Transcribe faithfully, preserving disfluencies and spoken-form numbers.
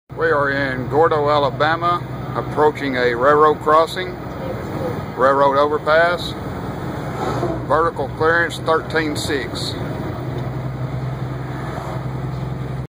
We are in Gordo, Alabama, approaching a railroad crossing, railroad overpass, vertical clearance thirteen six.